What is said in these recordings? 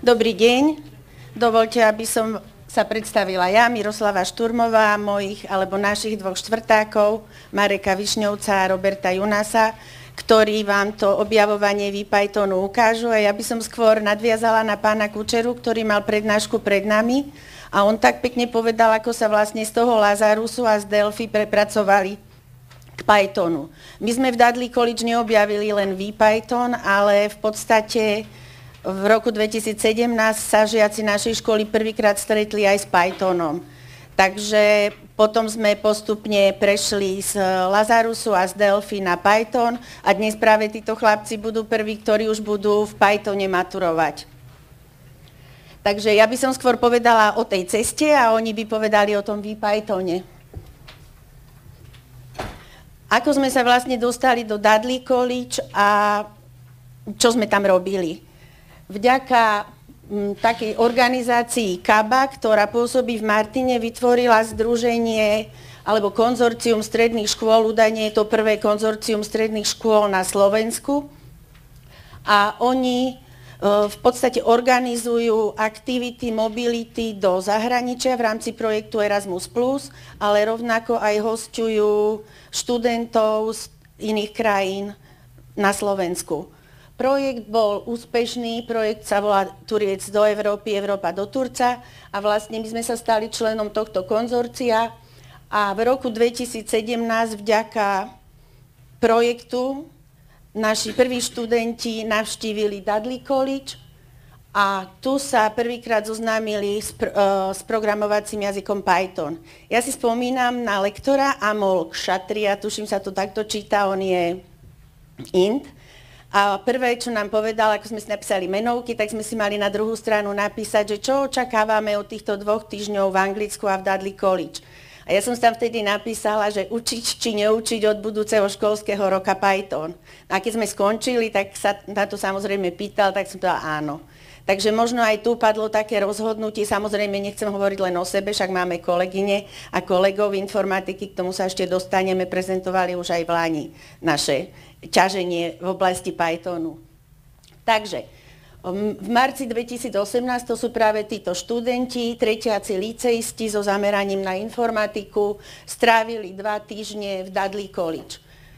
Dobrý deň. Dovoľte, aby som sa predstavila ja, Miroslava Šturmová, našich dvoch štvrtákov, Mareka Višňovca a Roberta Junasa, ktorí vám to objavovanie VPythonu ukážu. A ja by som skôr nadviazala na pána Kučeru, ktorý mal prednášku pred nami. A on tak pekne povedal, ako sa vlastne z toho Lazarusu a z Delphi prepracovali k Pythonu. My sme v Dudley College neobjavili len VPython, ale v podstate v roku 2017 sa žiaci našej školy prvýkrát stretli aj s Pythonom. Takže potom sme postupne prešli z Lazarusu a z Delphi na Python a dnes práve títo chlapci budú prví, ktorí už budú v Pythone maturovať. Takže ja by som skôr povedala o tej ceste a oni by povedali o tom VPythone. Ako sme sa vlastne dostali do Dudley College a čo sme tam robili? Vďaka takej organizácii KABA, ktorá pôsobí v Martine, vytvorila združenie alebo konzorcium stredných škôl. Údajne je to prvé konzorcium stredných škôl na Slovensku. A oni v podstate organizujú aktivity mobility do zahraničia v rámci projektu Erasmus+, ale rovnako aj hosťujú študentov z iných krajín na Slovensku. Projekt bol úspešný, projekt sa volá Turiec do Európy, Európa do Turca a vlastne my sme sa stali členom tohto konzorcia a v roku 2017 vďaka projektu naši prví študenti navštívili Dudley College a tu sa prvýkrát zoznámili s programovacím jazykom Python. Ja si spomínam na lektora Amol Kshatriya, tuším sa to takto číta, on je Ind. A prvé, čo nám povedal, ako sme si napísali menovky, tak sme si mali na druhú stranu napísať, že čo očakávame od týchto 2 týždňov v Anglicku a v Dudley College. A ja som tam vtedy napísala, že učiť či neučiť od budúceho školského roka Python. A keď sme skončili, tak sa na to samozrejme pýtal, tak som povedala áno. Takže možno aj tu padlo také rozhodnutie, samozrejme nechcem hovoriť len o sebe, však máme kolegyne a kolegov informatiky, k tomu sa ešte dostaneme, prezentovali už aj v Lani naše ťaženie v oblasti Pythonu. Takže v marci 2018 to sú práve títo študenti, tretiaci liceisti so zameraním na informatiku, strávili 2 týždne v Dudley College.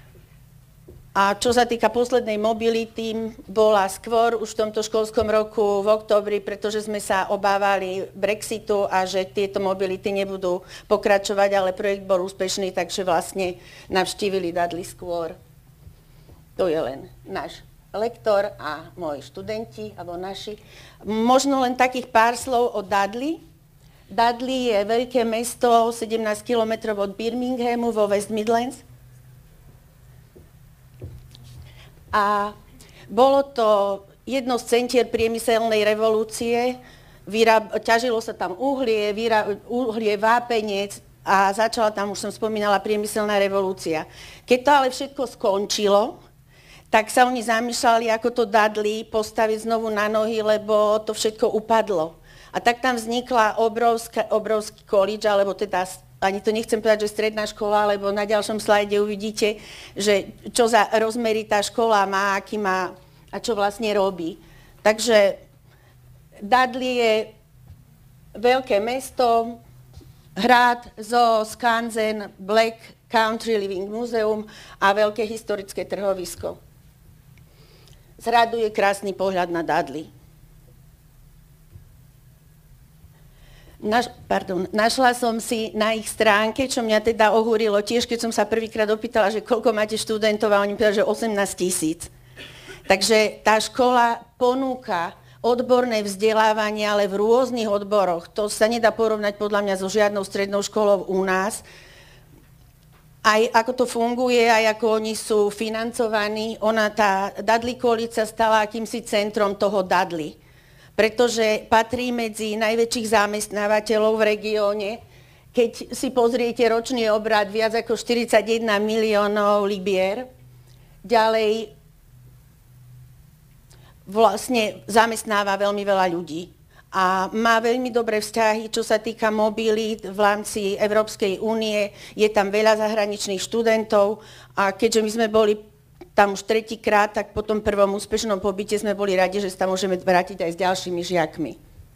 A čo sa týka poslednej mobility, bola skôr už v tomto školskom roku v októbri, pretože sme sa obávali Brexitu a že tieto mobility nebudú pokračovať, ale projekt bol úspešný, takže vlastne navštívili Dudley skôr. To je len náš lektor a moji študenti, alebo naši. Možno len takých pár slov o Dudley. Dudley je veľké mesto, 17 km od Birminghamu vo West Midlands. A bolo to jedno z centier priemyselnej revolúcie. Ťažilo sa tam uhlie, vápenec a začala tam, už som spomínala, priemyselná revolúcia. Keď to ale všetko skončilo, tak sa oni zamýšľali, ako to Dudley postaviť znovu na nohy, lebo to všetko upadlo. A tak tam vznikla obrovský college, alebo teda, ani to nechcem povedať, že stredná škola, lebo na ďalšom slajde uvidíte, že čo za rozmery tá škola má, aký má a čo vlastne robí. Takže Dudley je veľké mesto, hrad, zoo, skanzen, Black Country Living Museum a veľké historické trhovisko. Z hradu je krásny pohľad na Dudley. Našla som si na ich stránke, čo mňa teda ohúrilo tiež, keď som sa prvýkrát opýtala, že koľko máte študentov a oni povedali, že 18 000. Takže tá škola ponúka odborné vzdelávanie, ale v rôznych odboroch. To sa nedá porovnať podľa mňa so žiadnou strednou školou u nás. Aj ako to funguje, aj ako oni sú financovaní. Tá Dudley College sa stala akýmsi centrom toho Dudley, pretože patrí medzi najväčších zamestnávateľov v regióne. Keď si pozriete ročný obrad, viac ako 41 miliónov libier, ďalej vlastne zamestnáva veľmi veľa ľudí. A má veľmi dobré vzťahy, čo sa týka mobilít v rámci Európskej únie. Je tam veľa zahraničných študentov a keďže my sme boli tam už tretíkrát, tak po tom prvom úspešnom pobyte sme boli radi, že sa tam môžeme vrátiť aj s ďalšími žiakmi.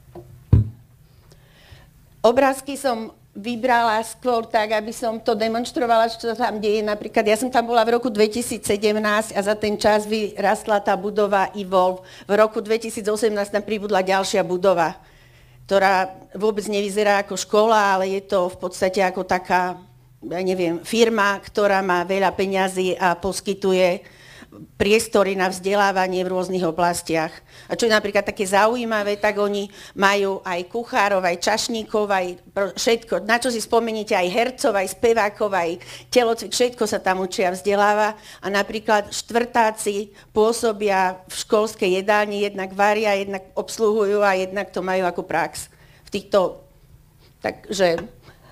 Obrázky som vybrala skôr tak, aby som to demonstrovala, čo sa tam deje. Napríklad ja som tam bola v roku 2017 a za ten čas vyrastla tá budova Evolve. V roku 2018 tam pribudla ďalšia budova, ktorá vôbec nevyzerá ako škola, ale je to v podstate ako taká, ja neviem, firma, ktorá má veľa peňazí a poskytuje priestory na vzdelávanie v rôznych oblastiach. A čo je napríklad také zaujímavé, tak oni majú aj kuchárov, aj čašníkov, aj všetko. Na čo si spomeniete, aj hercov, aj spevákov, aj telocvik, všetko sa tam učia, vzdeláva. A napríklad štvrtáci pôsobia v školskej jedálni, jednak varia, jednak obsluhujú a jednak to majú ako prax. V týchto, takže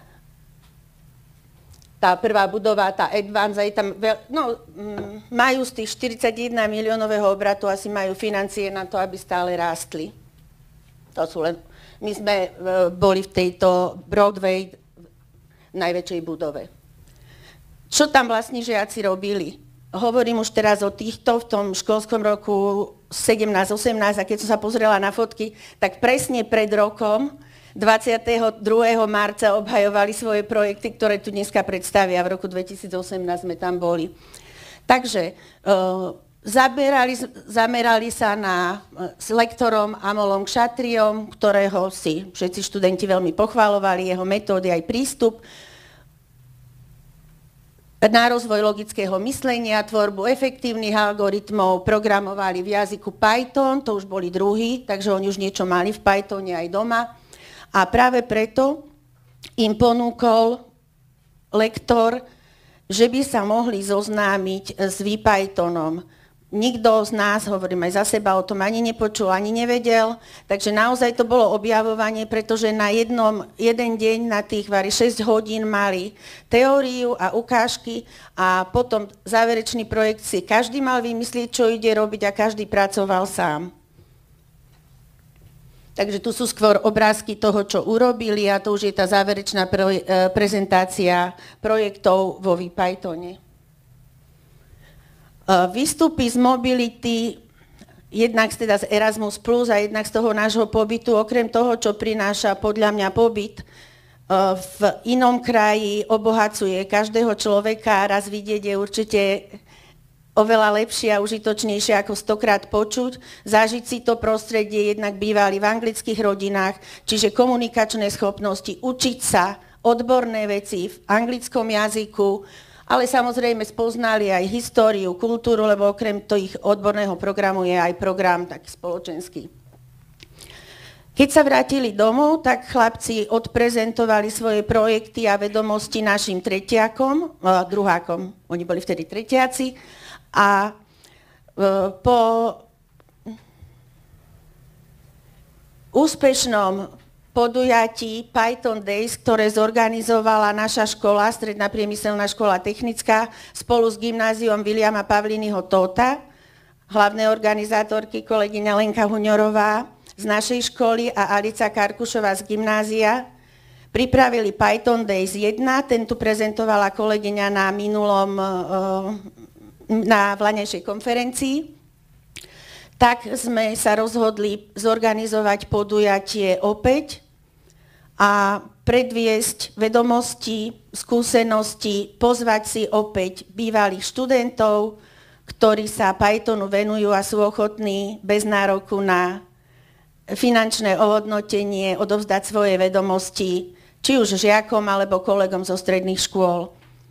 tá prvá budova, tá Advance, je tam majú z tých 41 miliónového obratu, asi majú financie na to, aby stále rástli. To sú len, my sme boli v tejto Broadway najväčšej budove. Čo tam vlastne žiaci robili? Hovorím už teraz o týchto v tom školskom roku 17-18 a keď som sa pozrela na fotky, tak presne pred rokom 22. marca obhajovali svoje projekty, ktoré tu dneska predstavia. V roku 2018 sme tam boli. Takže zamerali sa s lektorom Amolom Kšatriom, ktorého si všetci študenti veľmi pochvalovali, jeho metódy aj prístup, na rozvoj logického myslenia, tvorbu efektívnych algoritmov, programovali v jazyku Python, to už boli druhí, takže oni už niečo mali v Pythone aj doma. A práve preto im ponúkol lektor, že by sa mohli zoznámiť s VPythonom. Nikto z nás, hovorím aj za seba, o tom ani nepočul, ani nevedel, takže naozaj to bolo objavovanie, pretože na jeden deň na tých 6 hodín mali teóriu a ukážky a potom záverečný projekt si každý mal vymyslieť, čo ide robiť a každý pracoval sám. Takže tu sú skôr obrázky toho, čo urobili a to už je tá záverečná prezentácia projektov vo VPythone. Výstupy z mobility, jednak teda z Erasmus+, a jednak z toho nášho pobytu, okrem toho, čo prináša podľa mňa pobyt v inom kraji, obohacuje každého človeka, raz vidieť je určite oveľa lepšie a užitočnejšie ako 100-krát počuť, zažiť si to prostredie, jednak bývali v anglických rodinách, čiže komunikačné schopnosti, učiť sa odborné veci v anglickom jazyku, ale samozrejme spoznali aj históriu, kultúru, lebo okrem ich odborného programu je aj program taký spoločenský. Keď sa vrátili domov, tak chlapci odprezentovali svoje projekty a vedomosti našim tretiakom, druhákom, oni boli vtedy tretiaci, a po úspešnom podujatí Python Days, ktoré zorganizovala naša škola, Stredná priemyselná škola technická, spolu s gymnáziom Viliama Pavliniho Tóta, hlavné organizátorky kolegyňa Lenka Huňorová z našej školy a Alica Karkušová z gymnázia, pripravili Python Days 1, ten tu prezentovala kolegyňa na vlaňajšej konferencii, tak sme sa rozhodli zorganizovať podujatie opäť a predviesť vedomosti, skúsenosti, pozvať si opäť bývalých študentov, ktorí sa Pythonu venujú a sú ochotní bez nároku na finančné ohodnotenie odovzdať svoje vedomosti, či už žiakom alebo kolegom zo stredných škôl.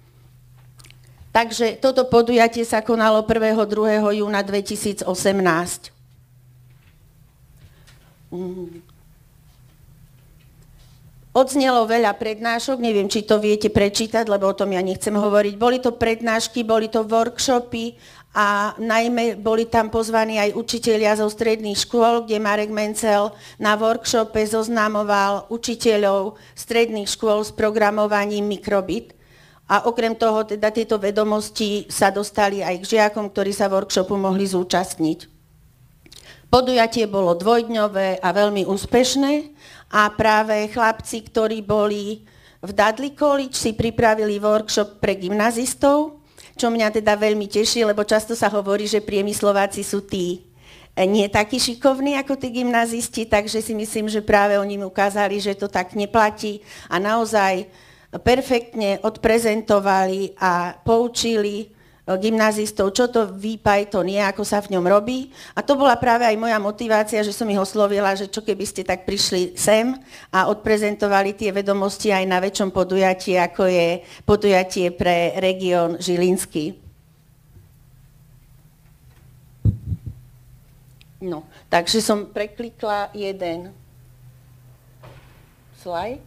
Takže toto podujatie sa konalo 1. 2. júna 2018. Odznelo veľa prednášok, neviem, či to viete prečítať, lebo o tom ja nechcem hovoriť. Boli to prednášky, boli to workshopy a najmä boli tam pozvaní aj učitelia zo stredných škôl, kde Marek Mencel na workshope zoznamoval učiteľov stredných škôl s programovaním Microbit. A okrem toho, teda tieto vedomosti sa dostali aj k žiakom, ktorí sa workshopu mohli zúčastniť. Podujatie bolo dvojdňové a veľmi úspešné a práve chlapci, ktorí boli v Dudley College, si pripravili workshop pre gymnazistov, čo mňa teda veľmi teší, lebo často sa hovorí, že priemyslováci sú tí nie takí šikovní ako tí gymnazisti, takže si myslím, že práve oni mi ukázali, že to tak neplatí a naozaj perfektne odprezentovali a poučili gymnazistov, čo to VPython je, ako sa v ňom robí. A to bola práve aj moja motivácia, že som ich oslovila, že čo keby ste tak prišli sem a odprezentovali tie vedomosti aj na väčšom podujatí, ako je podujatie pre región Žilinský. No, takže som preklikla jeden slajd.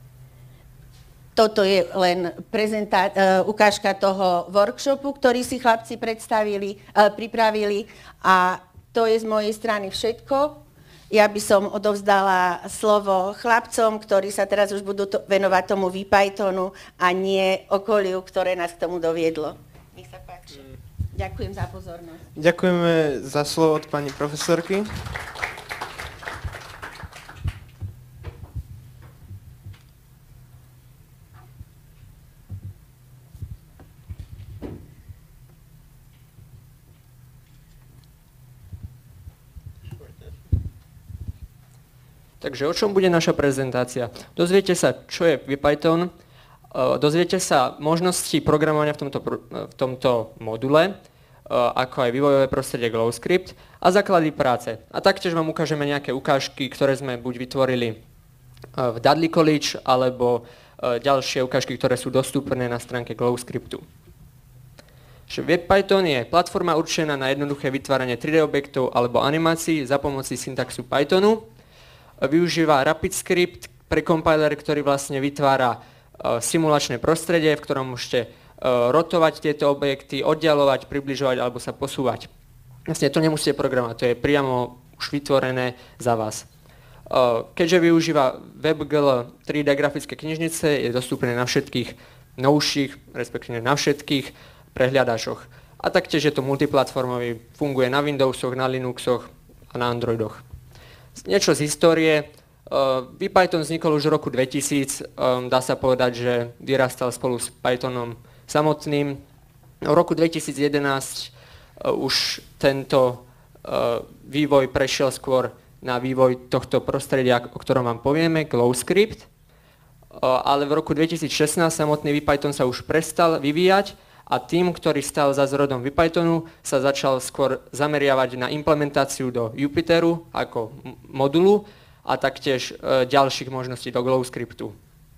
Toto je len ukážka toho workshopu, ktorý si chlapci pripravili a to je z mojej strany všetko. Ja by som odovzdala slovo chlapcom, ktorí sa teraz už budú venovať tomu VPythonu a nie okoliu, ktoré nás k tomu doviedlo. Nech sa páči. Ďakujem za pozornosť. Ďakujeme za slovo od pani profesorky. Takže o čom bude naša prezentácia? Dozviete sa, čo je VPython, dozviete sa možnosti programovania v tomto module, ako aj vývojové prostredie GlowScript a základy práce. A taktiež vám ukážeme nejaké ukážky, ktoré sme buď vytvorili v Dudley College, alebo ďalšie ukážky, ktoré sú dostupné na stránke GlowScriptu. VPython je platforma určená na jednoduché vytváranie 3D objektov alebo animácií za pomoci syntaxu Pythonu. Využíva RapidScript pre compiler, ktorý vlastne vytvára simulačné prostredie, v ktorom môžete rotovať tieto objekty, oddialovať, približovať alebo sa posúvať. Vlastne to nemusíte programovať, to je priamo už vytvorené za vás. Keďže využíva WebGL 3D grafické knižnice, je dostupné na všetkých novších, respektíve na všetkých prehliadačoch. A taktiež je to multiplatformový, funguje na Windowsoch, na Linuxoch a na Androidoch. Niečo z histórie. VPython vznikol už v roku 2000, dá sa povedať, že vyrastal spolu s Pythonom samotným. V roku 2011 už tento vývoj prešiel skôr na vývoj tohto prostredia, o ktorom vám povieme, GlowScript. Ale v roku 2016 samotný VPython sa už prestal vyvíjať a tým, ktorý stal za zrodom VPythonu, sa začal skôr zameriavať na implementáciu do Jupyteru ako modulu a taktiež ďalších možností do GlowScriptu.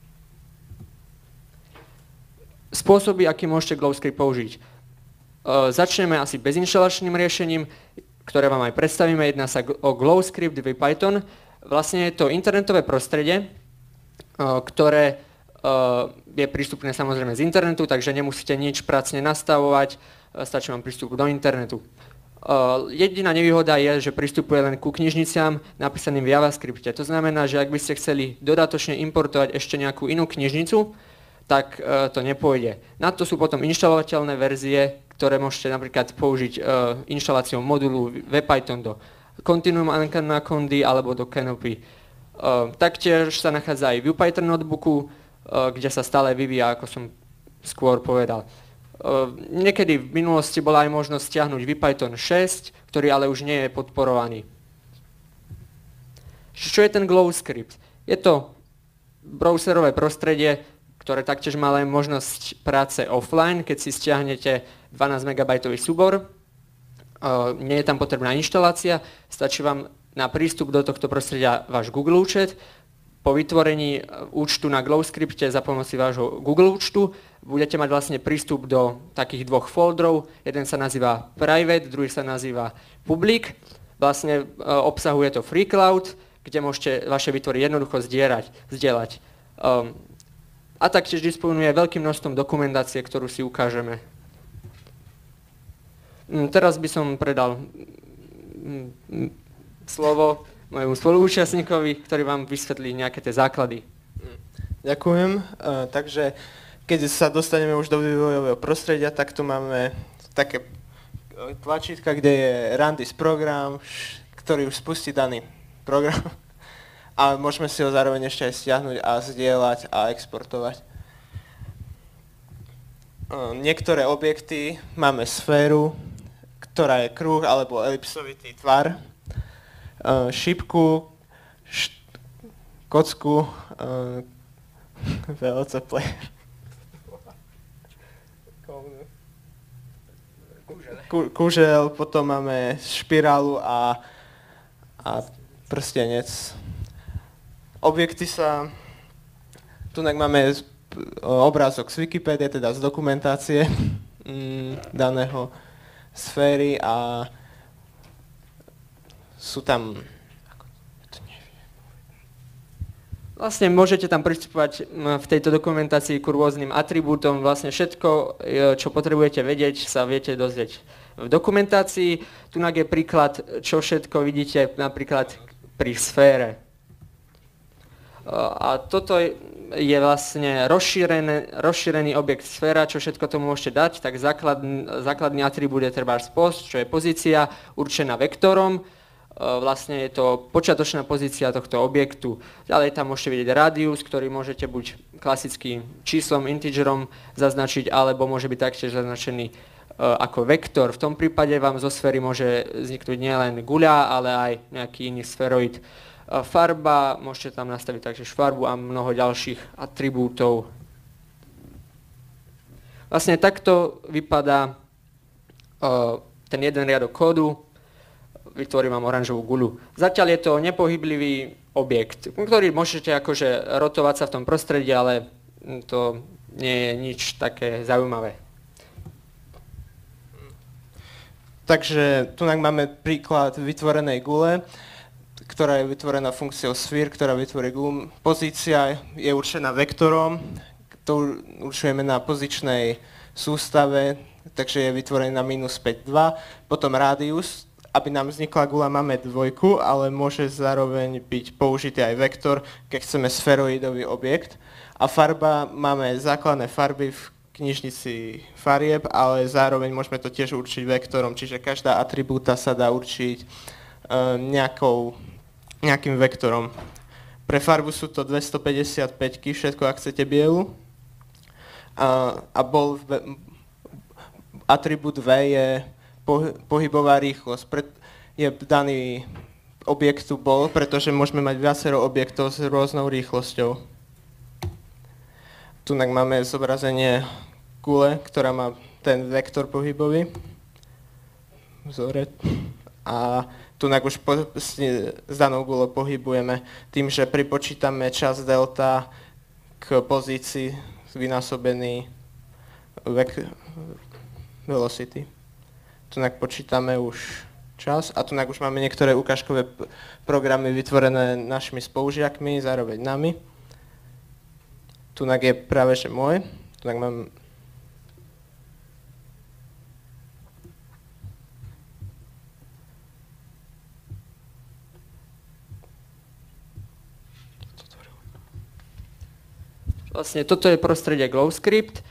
Spôsoby, aký môžete GlowScript použiť. Začneme asi bezinštalačným riešením, ktoré vám aj predstavíme. Jedná sa o GlowScript VPython. Vlastne je to internetové prostredie, ktoré je prístupné samozrejme z internetu, takže nemusíte nič pracne nastavovať, stačí vám prístup do internetu. Jediná nevýhoda je, že pristupuje len ku knižniciam napísaným v JavaScripte. To znamená, že ak by ste chceli dodatočne importovať ešte nejakú inú knižnicu, tak to nepôjde. Na to sú potom inštalovateľné verzie, ktoré môžete napríklad použiť inštaláciou modulu VPython do Continuum Anacondy alebo do Canopy. Taktiež sa nachádza aj v VPython notebooku, kde sa stále vyvíja, ako som skôr povedal. Niekedy v minulosti bola aj možnosť stiahnuť VPython 6, ktorý ale už nie je podporovaný. Čo je ten GlowScript? Je to browserové prostredie, ktoré taktiež má len možnosť práce offline, keď si stiahnete 12 MB súbor. Nie je tam potrebná inštalácia, stačí vám na prístup do tohto prostredia váš Google účet. Po vytvorení účtu na GlowScripte za pomoci vášho Google účtu budete mať vlastne prístup do takých dvoch folderov. Jeden sa nazýva Private, druhý sa nazýva Public. Vlastne obsahuje to FreeCloud, kde môžete vaše vytvory jednoducho zdieľať. A taktiež disponuje veľkým množstvom dokumentácie, ktorú si ukážeme. Teraz by som predal slovo mojemu spoluúčastníkovi, ktorý vám vysvetlí nejaké tie základy. Ďakujem. Takže keď sa dostaneme už do vývojového prostredia, tak tu máme také tlačítka, kde je Run this program, ktorý už spustí daný program. A môžeme si ho zároveň ešte aj stiahnuť a zdieľať a exportovať. niektoré objekty máme sféru, ktorá je kruh alebo elipsovitý tvar, šipku, kocku, VLC player, kužel, potom máme špirálu a prstenec. Objekty sa... Tunak máme obrázok z Wikipédie, teda z dokumentácie daného sféry a sú tam... Vlastne môžete tam pristupovať v tejto dokumentácii k rôznym atribútom. Vlastne všetko, čo potrebujete vedieť, sa viete dozrieť v dokumentácii. Tunak je príklad, čo všetko vidíte napríklad pri sfére. A toto je vlastne rozšírený objekt sféra, čo všetko tomu môžete dať. Tak základný atribút je trebárs post, čo je pozícia určená vektorom. Vlastne je to počiatočná pozícia tohto objektu. Ďalej tam môžete vidieť rádius, ktorý môžete buď klasickým číslom, integerom zaznačiť, alebo môže byť taktiež zaznačený ako vektor. V tom prípade vám zo sféry môže vzniknúť nielen guľa, ale aj nejaký iný sféroid. Farba, môžete tam nastaviť taktiež farbu a mnoho ďalších atribútov. Vlastne takto vypadá ten jeden riadok kódu. Vytvorím vám oranžovú guľu. Zatiaľ je to nepohyblivý objekt, ktorý môžete akože rotovať sa v tom prostredí, ale to nie je nič také zaujímavé. Takže tu máme príklad vytvorenej gule, ktorá je vytvorená funkciou sphere, ktorá vytvorí gulu. Pozícia je určená vektorom, to určujeme na pozičnej sústave, takže je vytvorený na minus 5,2. Potom rádius, aby nám vznikla gula, máme dvojku, ale môže zároveň byť použitý aj vektor, keď chceme sferoidový objekt. A farba, máme základné farby v knižnici farieb, ale zároveň môžeme to tiež určiť vektorom, čiže každá atribúta sa dá určiť nejakým vektorom. Pre farbu sú to 255, všetko ak chcete bielu. Atribút V je pohybová rýchlosť. Je daný objektu bol, pretože môžeme mať viacero objektov s rôznou rýchlosťou. Tu máme zobrazenie gule, ktorá má ten vektor pohybový. Vzorec. A tu už s danou gulou pohybujeme tým, že pripočítame čas delta k pozícii vynásobený velocity. Tunak počítame už čas a tunak už máme niektoré ukážkové programy vytvorené našimi spolužiakmi, zároveň nami. Tunak je práve že môj. Tunak mám... Vlastne toto je prostredie GlowScript.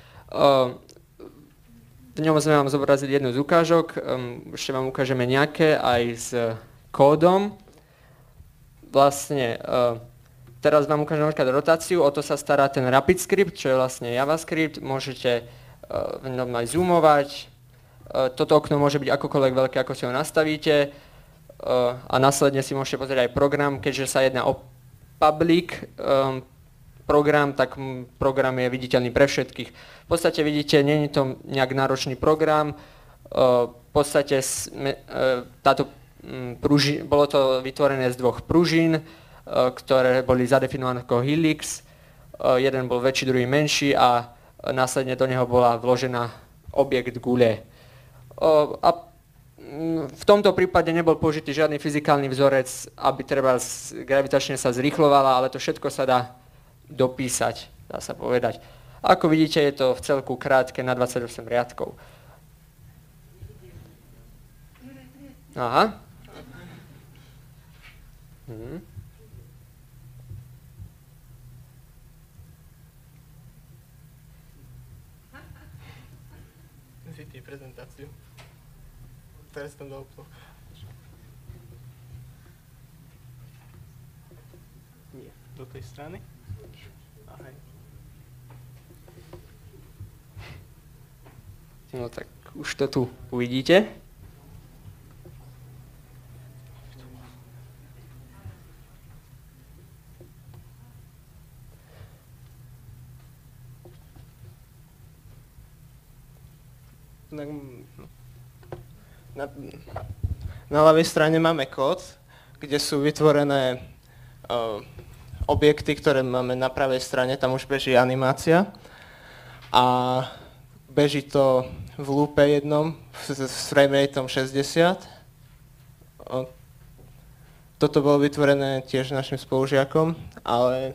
V ňom sme vám zobrazili jednu z ukážok, ešte vám ukážeme nejaké aj s kódom. Vlastne teraz vám ukážem napríklad rotáciu, o to sa stará ten RapidScript, čo je vlastne JavaScript, môžete v ňom aj zoomovať. Toto okno môže byť akokoľvek veľké, ako si ho nastavíte a následne si môžete pozrieť aj program, keďže sa jedná o public program, tak program je viditeľný pre všetkých. V podstate vidíte, nie je to nejak náročný program, v podstate bolo to vytvorené z dvoch pružín, ktoré boli zadefinované ako helix, jeden bol väčší, druhý menší a následne do neho bola vložená objekt gule. A v tomto prípade nebol použitý žiadny fyzikálny vzorec, aby treba gravitačne sa zrýchlovala, ale to všetko sa dá dopísať, dá sa povedať. Ako vidíte, je to v celku krátke na 28 riadkov. Aha. Vytý prezentáciu. Teraz tam dal ploch. Nie, do tej strany. No tak už to tu uvidíte. Na ľavej strane máme kód, kde sú vytvorené objekty, ktoré máme na pravej strane, tam už beží animácia a beží to v loope jednom, s frameratom 60. Toto bolo vytvorené tiež našim spolužiakom, ale...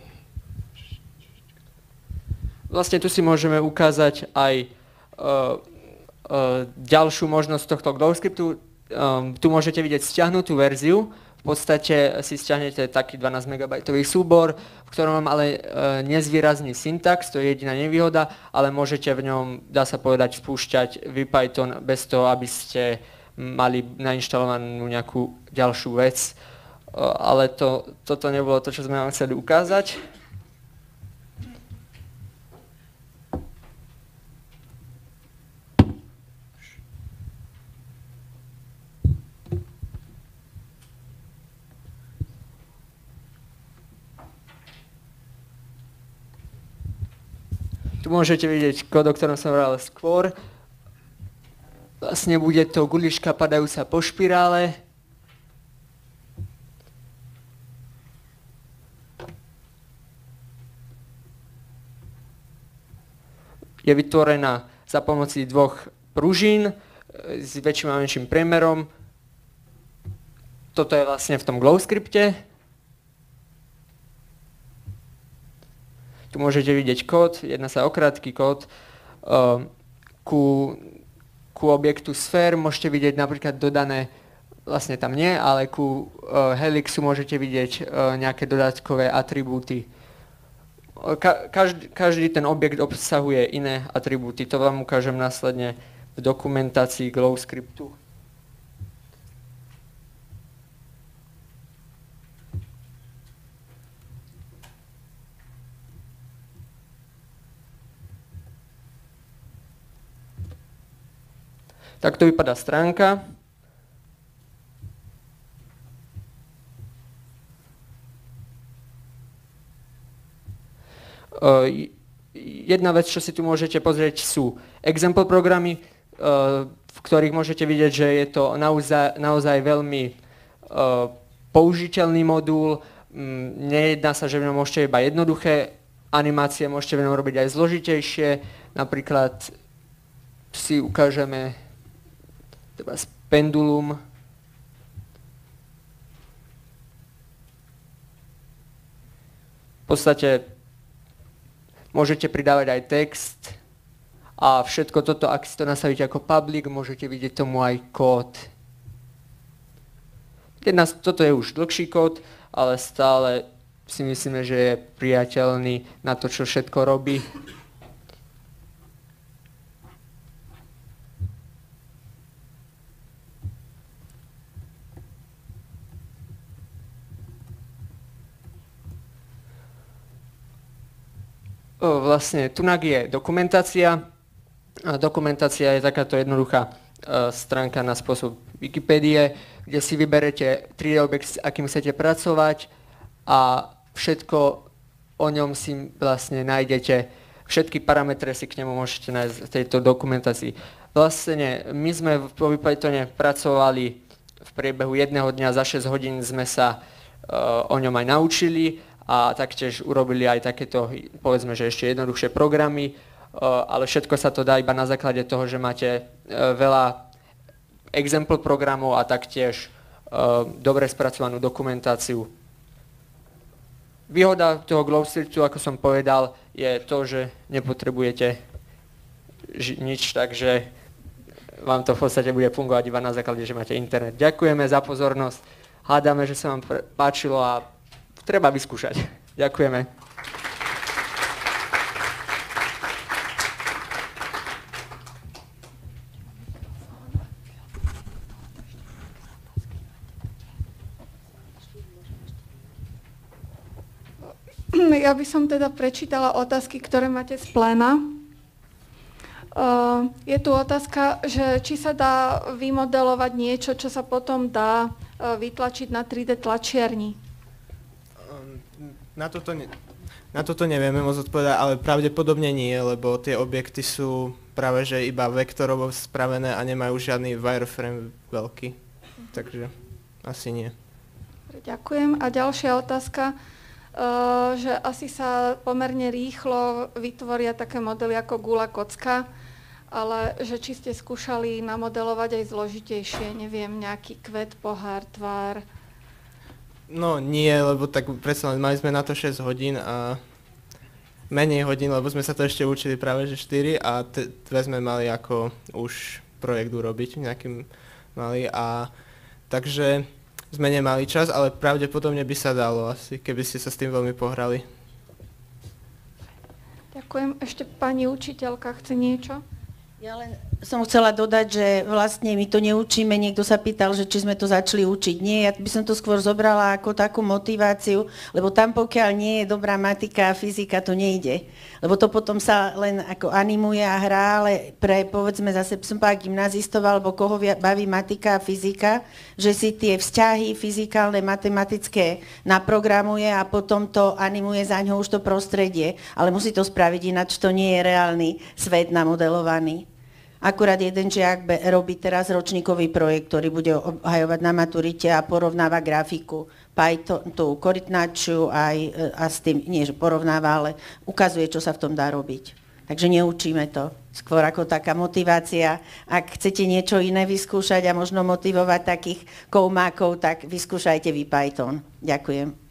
Vlastne tu si môžeme ukázať aj ďalšiu možnosť tohto GlowScriptu. Tu môžete vidieť stiahnutú verziu. V podstate si stiahnete taký 12 MB súbor, v ktorom vám ale nezvýrazní syntax, to je jediná nevýhoda, ale môžete v ňom, dá sa povedať, spúšťať VPython bez toho, aby ste mali nainštalovanú nejakú ďalšiu vec. Ale toto nebolo to, čo sme vám chceli ukázať. Tu môžete vidieť kód, o ktorom som hovoril skôr. Vlastne bude to gulička padajúca po špirále. Je vytvorená za pomoci dvoch pružín s väčším a menším priemerom. Toto je vlastne v tom GlowScripte. Tu môžete vidieť kód, jedná sa o krátky kód. Ku objektu Sphere môžete vidieť napríklad dodané, vlastne tam nie, ale ku Helixu môžete vidieť nejaké dodatkové atribúty. Každý ten objekt obsahuje iné atribúty, to vám ukážem následne v dokumentácii GlowScriptu. Takto vypadá stránka. Jedna vec, čo si tu môžete pozrieť, sú example programy, v ktorých môžete vidieť, že je to naozaj veľmi použiteľný modul. Nejedná sa, že v ňom môžete iba jednoduché animácie, môžete v ňom robiť aj zložitejšie. Napríklad si ukážeme pendulum. V podstate môžete pridávať aj text a všetko toto, ak si to nastavíte ako public, môžete vidieť tomu aj kód. Toto je už dlhší kód, ale stále si myslíme, že je priateľný na to, čo všetko robí. Vlastne tunak je dokumentácia. Dokumentácia je takáto jednoduchá stránka na spôsob Wikipédie, kde si vyberete 3D objekt, s akým chcete pracovať a všetko o ňom si vlastne nájdete. Všetky parametre si k nemu môžete nájsť v tejto dokumentácii. Vlastne my sme vo Pythone pracovali v priebehu jedného dňa, za 6 hodín sme sa o ňom aj naučili a taktiež urobili aj takéto, povedzme, že ešte jednoduchšie programy, ale všetko sa to dá iba na základe toho, že máte veľa example programov a taktiež dobre spracovanú dokumentáciu. Výhoda toho GlowScriptu, ako som povedal, je to, že nepotrebujete nič, takže vám to v podstate bude fungovať iba na základe, že máte internet. Ďakujeme za pozornosť, hádame, že sa vám páčilo a treba vyskúšať. Ďakujeme. Ja by som teda prečítala otázky, ktoré máte z pléna. Je tu otázka, že či sa dá vymodelovať niečo, čo sa potom dá vytlačiť na 3D tlačiarni. Na toto nevieme moc odpovedať, ale pravdepodobne nie, lebo tie objekty sú práve že iba vektorovo spravené a nemajú žiadny wireframe veľký. Takže asi nie. Ďakujem. A ďalšia otázka, že asi sa pomerne rýchlo vytvoria také modely ako gula kocka, ale že či ste skúšali namodelovať aj zložitejšie, neviem, nejaký kvet, pohár, tvár. No nie, lebo tak predsa len mali sme na to 6 hodín a menej hodín, lebo sme sa to ešte učili práve že 4 a dve sme mali ako už projekt urobiť nejakým mali a takže sme nemali čas, ale pravdepodobne by sa dalo asi, keby ste sa s tým veľmi pohrali. Ďakujem. Ešte pani učiteľka chce niečo? Ja len som chcela dodať, že vlastne my to neučíme, niekto sa pýtal, že či sme to začali učiť. Nie, ja by som to skôr zobrala ako takú motiváciu, lebo tam pokiaľ nie je dobrá matika a fyzika, to nejde. Lebo to potom sa len ako animuje a hrá, ale pre, povedzme zase som povedala gymnazistov, alebo koho baví matika a fyzika, že si tie vzťahy fyzikálne, matematické naprogramuje a potom to animuje za ňou už to prostredie. Ale musí to spraviť, ináč to nie je reálny svet namodelovaný. Akurát jeden žiak robí teraz ročníkový projekt, ktorý bude obhajovať na maturite a porovnáva grafiku Python, tú korytnačiu aj a s tým, nie že porovnáva, ale ukazuje, čo sa v tom dá robiť. Takže neučíme to. Skôr ako taká motivácia. Ak chcete niečo iné vyskúšať a možno motivovať takých koumákov, tak vyskúšajte vy Python. Ďakujem.